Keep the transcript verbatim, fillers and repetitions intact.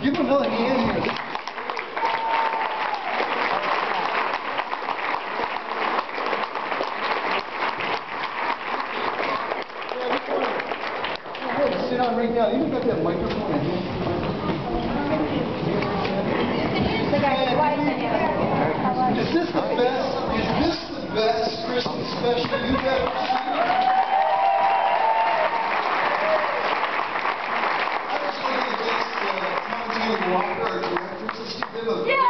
Give him another hand here. Sit down right now. You got that microphone in here. Is this the best? Is this the best Christmas special you've ever seen? I just want to thanks to Tom Walker, our director. Let's give them a